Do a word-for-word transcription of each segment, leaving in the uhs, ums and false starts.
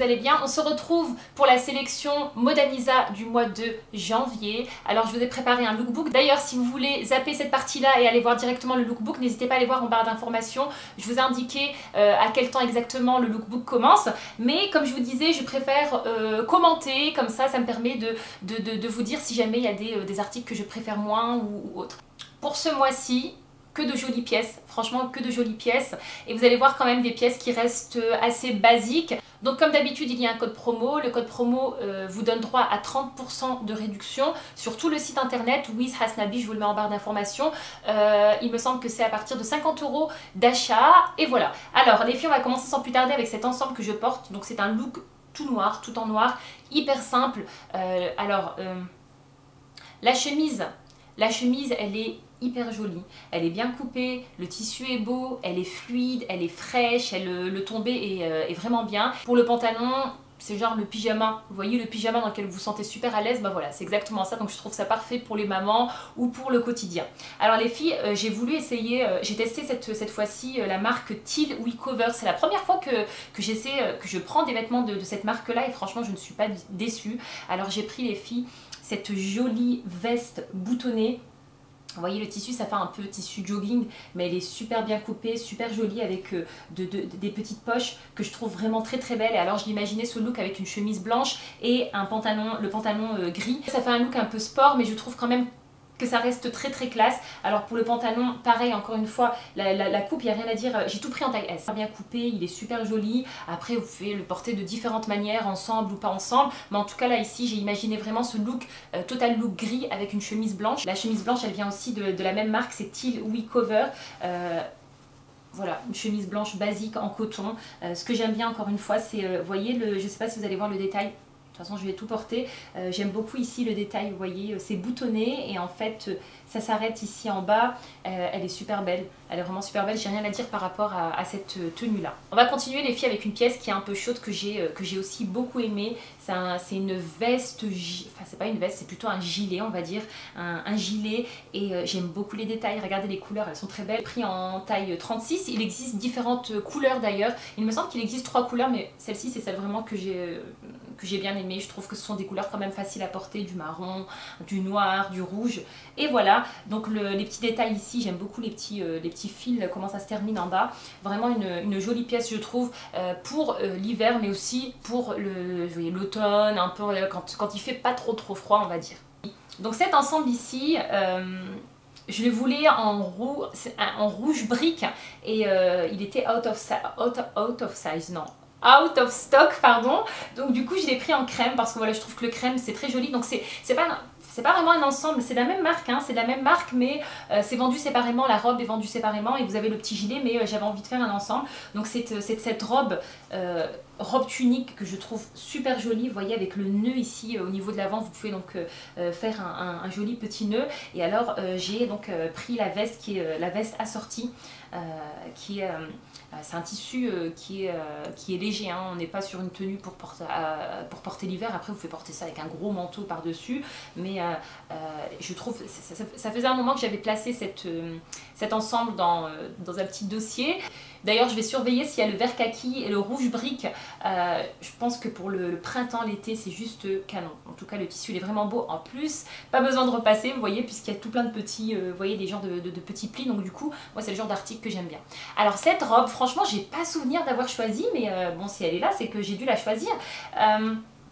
allez bien. On se retrouve pour la sélection Modanisa du mois de janvier. Alors je vous ai préparé un lookbook. D'ailleurs si vous voulez zapper cette partie-là et aller voir directement le lookbook, n'hésitez pas à aller voir en barre d'informations. Je vous ai indiqué euh, à quel temps exactement le lookbook commence. Mais comme je vous disais, je préfère euh, commenter, comme ça ça me permet de, de, de, de vous dire si jamais il y a des, euh, des articles que je préfère moins ou, ou autres. Pour ce mois-ci, que de jolies pièces, franchement que de jolies pièces, et vous allez voir quand même des pièces qui restent assez basiques. Donc comme d'habitude il y a un code promo, le code promo euh, vous donne droit à trente pour cent de réduction sur tout le site internet Wiz Hasnabi, je vous le mets en barre d'informations. Euh, il me semble que c'est à partir de cinquante euros d'achat, et voilà. Alors les filles, on va commencer sans plus tarder avec cet ensemble que je porte. Donc c'est un look tout noir, tout en noir, hyper simple. Euh, alors euh, la chemise, la chemise elle est hyper jolie, elle est bien coupée, le tissu est beau, elle est fluide, elle est fraîche, elle, le tombé est, euh, est vraiment bien. Pour le pantalon, c'est genre le pyjama, vous voyez le pyjama dans lequel vous vous sentez super à l'aise, bah voilà, c'est exactement ça, donc je trouve ça parfait pour les mamans ou pour le quotidien. Alors les filles, euh, j'ai voulu essayer, euh, j'ai testé cette, cette fois-ci euh, la marque Teal We Cover, c'est la première fois que, que j'essaie, euh, que je prends des vêtements de, de cette marque-là et franchement je ne suis pas déçue. Alors j'ai pris les filles cette jolie veste boutonnée. Vous voyez le tissu, ça fait un peu tissu jogging, mais elle est super bien coupée, super jolie avec euh, de, de, des petites poches que je trouve vraiment très très belles. Et alors je l'imaginais ce look avec une chemise blanche et un pantalon, le pantalon euh, gris. Ça fait un look un peu sport, mais je trouve quand même que ça reste très très classe. Alors pour le pantalon, pareil, encore une fois, la, la, la coupe, il n'y a rien à dire, j'ai tout pris en taille S. Bien coupé, il est super joli. Après vous pouvez le porter de différentes manières, ensemble ou pas ensemble, mais en tout cas là ici j'ai imaginé vraiment ce look, euh, total look gris avec une chemise blanche. La chemise blanche elle vient aussi de, de la même marque, c'est Teal We Cover. euh, Voilà, une chemise blanche basique en coton. Euh, ce que j'aime bien encore une fois, c'est, euh, vous voyez, le, je ne sais pas si vous allez voir le détail. De toute façon, je vais tout porter. Euh, J'aime beaucoup ici le détail, vous voyez, c'est boutonné et en fait, ça s'arrête ici en bas. Euh, elle est super belle, elle est vraiment super belle. J'ai rien à dire par rapport à, à cette tenue-là. On va continuer les filles avec une pièce qui est un peu chaude que j'ai que j'ai aussi beaucoup aimée. C'est un, une veste, enfin c'est pas une veste, c'est plutôt un gilet, on va dire, un, un gilet. Et euh, j'aime beaucoup les détails. Regardez les couleurs, elles sont très belles. Pris en taille trente-six. Il existe différentes couleurs d'ailleurs. Il me semble qu'il existe trois couleurs, mais celle-ci c'est celle vraiment que j'ai que j'ai bien aimée. Je trouve que ce sont des couleurs quand même faciles à porter, du marron, du noir, du rouge. Et voilà, donc le, les petits détails ici, j'aime beaucoup les petits, euh, les petits fils, comment ça se termine en bas. Vraiment une, une jolie pièce je trouve, euh, pour euh, l'hiver, mais aussi pour l'automne, un peu euh, quand, quand il fait pas trop trop froid on va dire. Donc cet ensemble ici, euh, je le voulais en, roux, en rouge brique et euh, il était out of, out, out of size, non. out of stock, pardon. Donc du coup je l'ai pris en crème parce que voilà, je trouve que le crème c'est très joli. Donc c'est pas c'est pas vraiment un ensemble, c'est la même marque, hein, c'est la même marque, mais euh, c'est vendu séparément, la robe est vendue séparément et vous avez le petit gilet, mais euh, j'avais envie de faire un ensemble. Donc c'est cette, cette robe, euh, robe tunique que je trouve super jolie, vous voyez avec le nœud ici euh, au niveau de l'avant, vous pouvez donc euh, faire un, un, un joli petit nœud. Et alors euh, j'ai donc euh, pris la veste qui est euh, la veste assortie, euh, qui est... Euh, c'est un tissu euh, qui, est, euh, qui est léger, hein. On n'est pas sur une tenue pour porter, euh, pour porter l'hiver. Après vous pouvez porter ça avec un gros manteau par dessus, mais euh, euh, je trouve ça, ça, ça faisait un moment que j'avais placé cette, euh, cet ensemble dans, euh, dans un petit dossier. D'ailleurs je vais surveiller s'il y a le vert kaki et le rouge brique. Euh, je pense que pour le, le printemps, l'été c'est juste canon. En tout cas le tissu il est vraiment beau. En plus pas besoin de repasser, vous voyez, puisqu'il y a tout plein de petits, euh, vous voyez, des genres de, de, de petits plis. Donc du coup moi c'est le genre d'article que j'aime bien. Alors cette robe, franchement j'ai pas souvenir d'avoir choisi, mais euh, bon si elle est là c'est que j'ai dû la choisir. Euh,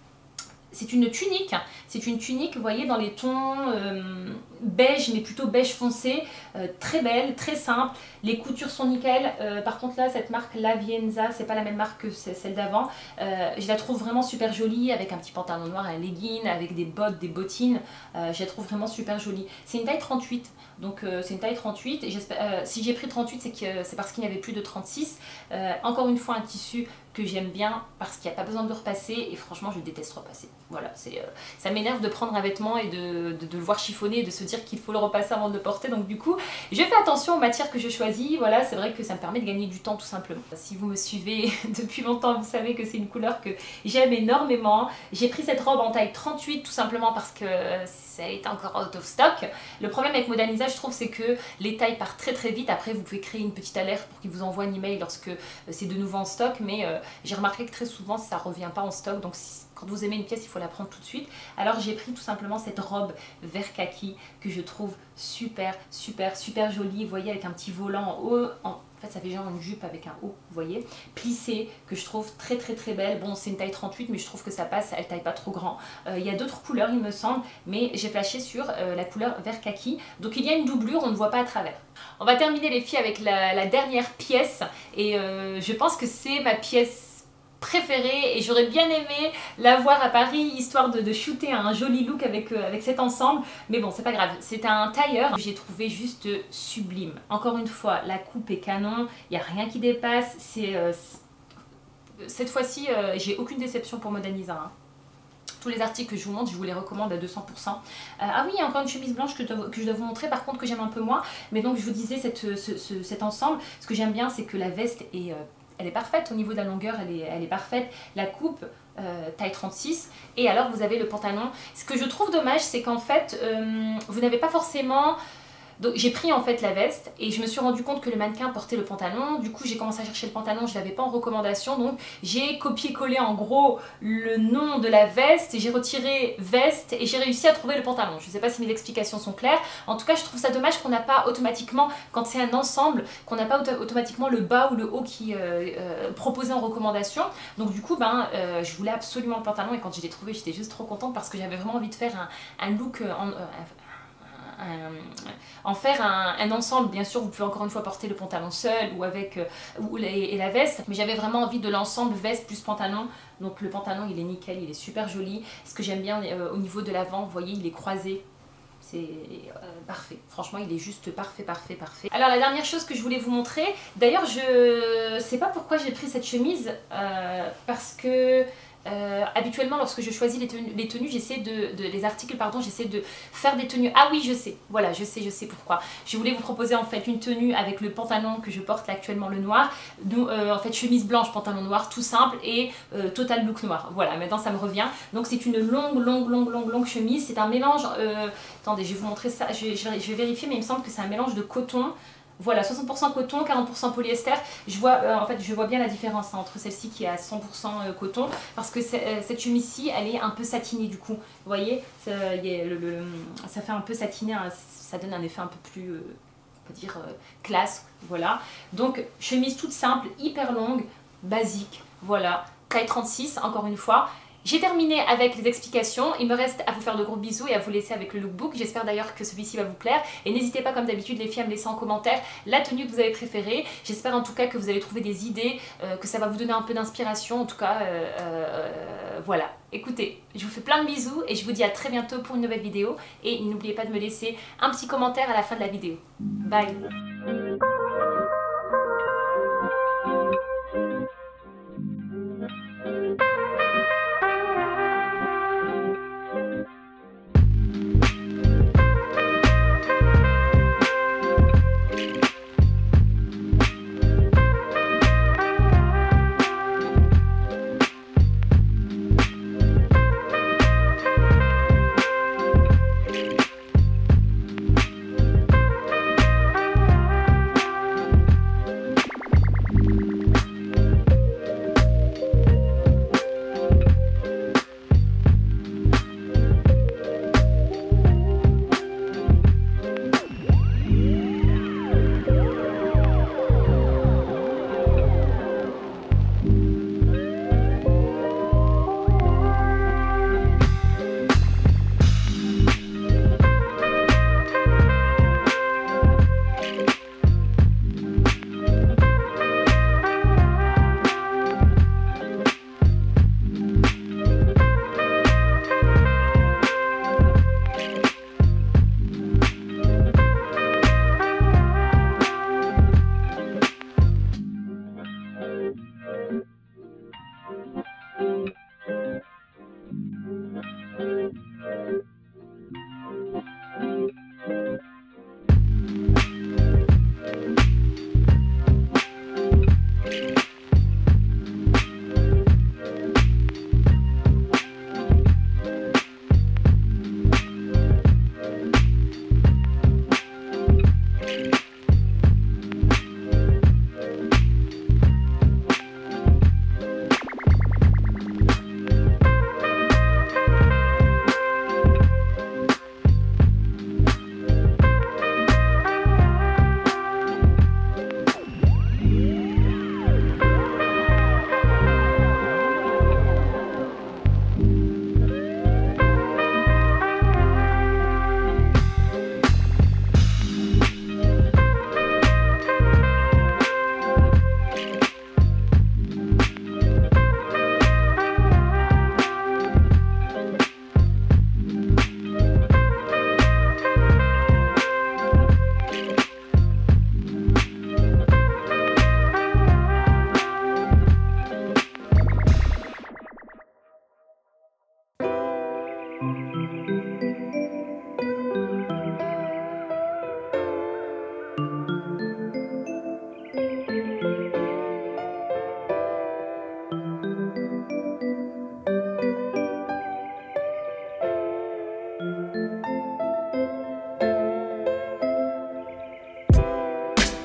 c'est une tunique, c'est une tunique, vous voyez, dans les tons euh, beige, mais plutôt beige foncé, euh, très belle, très simple, les coutures sont nickel. Euh, par contre là, cette marque La Vienza, c'est pas la même marque que celle d'avant, euh, je la trouve vraiment super jolie, avec un petit pantalon noir, un legging, avec des bottes, des bottines, euh, je la trouve vraiment super jolie. C'est une taille trente-huit, donc euh, c'est une taille trente-huit, et euh, si j'ai pris trente-huit, c'est que c'est parce qu'il n'y avait plus de trente-six. Euh, encore une fois, un tissu que j'aime bien parce qu'il n'y a pas besoin de le repasser, et franchement je déteste repasser. Voilà, c'est, euh, ça m'énerve de prendre un vêtement et de, de, de le voir chiffonner et de se dire dire qu'il faut le repasser avant de le porter. Donc du coup, je fais attention aux matières que je choisis. Voilà, c'est vrai que ça me permet de gagner du temps tout simplement. Si vous me suivez depuis longtemps, vous savez que c'est une couleur que j'aime énormément. J'ai pris cette robe en taille trente-huit tout simplement parce que ça est encore out of stock. Le problème avec Modaniza, je trouve, c'est que les tailles partent très très vite. Après, vous pouvez créer une petite alerte pour qu'ils vous envoient un email lorsque c'est de nouveau en stock. Mais euh, j'ai remarqué que très souvent, ça ne revient pas en stock. Donc si, quand vous aimez une pièce, il faut la prendre tout de suite. Alors j'ai pris tout simplement cette robe vert kaki que je trouve super, super, super jolie. Vous voyez, avec un petit volant en haut. En... En fait, ça fait genre une jupe avec un haut, vous voyez, plissée, que je trouve très très très belle. Bon, c'est une taille trente-huit, mais je trouve que ça passe, elle taille pas trop grand. Euh, il y a d'autres couleurs, il me semble, mais j'ai flashé sur euh, la couleur vert kaki. Donc il y a une doublure, on ne voit pas à travers. On va terminer les filles avec la, la dernière pièce, et euh, je pense que c'est ma pièce préférée et j'aurais bien aimé la voir à Paris histoire de, de shooter un joli look avec, euh, avec cet ensemble, mais bon c'est pas grave. C'est un tailleur que j'ai trouvé juste sublime. Encore une fois, la coupe est canon, il n'y a rien qui dépasse. C'est euh, cette fois-ci euh, j'ai aucune déception pour Modaniza, hein. Tous les articles que je vous montre, je vous les recommande à deux cents pour cent. Euh, ah oui, il y a encore une chemise blanche que, que je dois vous montrer, par contre que j'aime un peu moins. Mais donc je vous disais, cette, ce, ce, cet ensemble, ce que j'aime bien, c'est que la veste est... Euh, elle est parfaite au niveau de la longueur, elle est, elle est parfaite. La coupe, euh, taille trente-six. Et alors vous avez le pantalon. Ce que je trouve dommage, c'est qu'en fait, euh, vous n'avez pas forcément... Donc j'ai pris en fait la veste et je me suis rendu compte que le mannequin portait le pantalon. Du coup j'ai commencé à chercher le pantalon, je ne l'avais pas en recommandation. Donc j'ai copié-collé en gros le nom de la veste. J'ai retiré veste et j'ai réussi à trouver le pantalon. Je ne sais pas si mes explications sont claires. En tout cas je trouve ça dommage qu'on n'a pas automatiquement, quand c'est un ensemble, qu'on n'a pas auto automatiquement le bas ou le haut qui euh, euh, proposé en recommandation. Donc du coup ben, euh, je voulais absolument le pantalon et quand je l'ai trouvé j'étais juste trop contente parce que j'avais vraiment envie de faire un, un look en... Euh, Un, en faire un, un ensemble. Bien sûr vous pouvez encore une fois porter le pantalon seul ou avec euh, ou les, et la veste, mais j'avais vraiment envie de l'ensemble veste plus pantalon. Donc le pantalon il est nickel, il est super joli. Ce que j'aime bien euh, au niveau de l'avant, vous voyez il est croisé, c'est euh, parfait, franchement il est juste parfait, parfait, parfait. Alors la dernière chose que je voulais vous montrer, d'ailleurs je sais pas pourquoi j'ai pris cette chemise, euh, parce que Euh, habituellement lorsque je choisis les tenues, les tenues j'essaie de, de les articles pardon j'essaie de faire des tenues. Ah oui je sais, voilà je sais je sais pourquoi. Je voulais vous proposer en fait une tenue avec le pantalon que je porte là actuellement, le noir, donc, euh, en fait chemise blanche, pantalon noir tout simple et euh, total look noir. Voilà, maintenant ça me revient. Donc c'est une longue longue longue longue longue chemise, c'est un mélange, euh, attendez je vais vous montrer ça, je, je, je vais vérifier mais il me semble que c'est un mélange de coton. Voilà, soixante pour cent coton, quarante pour cent polyester. Je vois, euh, en fait, je vois bien la différence hein, entre celle-ci qui est à cent pour cent coton, parce que euh, cette chemise-ci, elle est un peu satinée du coup. Vous voyez, ça, y a le, le, ça fait un peu satiné, hein, ça donne un effet un peu plus, euh, on peut dire, euh, classe. Voilà. Donc, chemise toute simple, hyper longue, basique. Voilà, taille trente-six, encore une fois. J'ai terminé avec les explications, il me reste à vous faire de gros bisous et à vous laisser avec le lookbook. J'espère d'ailleurs que celui-ci va vous plaire et n'hésitez pas comme d'habitude les filles à me laisser en commentaire la tenue que vous avez préférée. J'espère en tout cas que vous allez trouver des idées, euh, que ça va vous donner un peu d'inspiration. En tout cas, euh, euh, voilà. Écoutez, je vous fais plein de bisous et je vous dis à très bientôt pour une nouvelle vidéo. Et n'oubliez pas de me laisser un petit commentaire à la fin de la vidéo. Bye!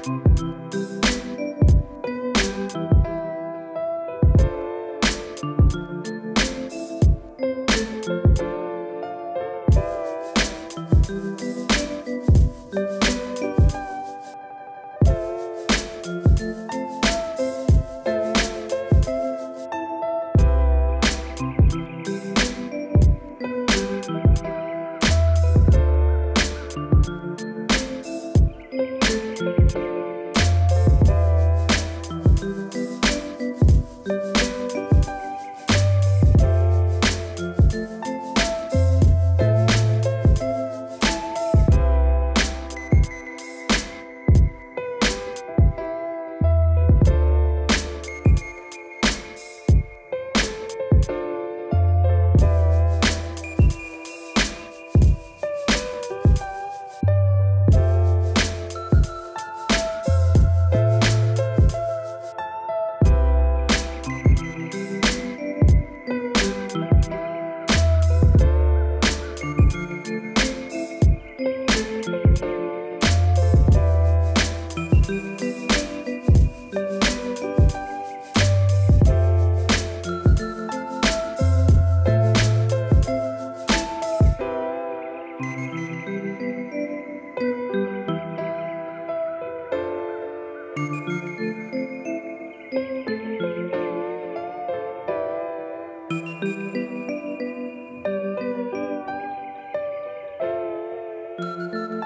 Thank you.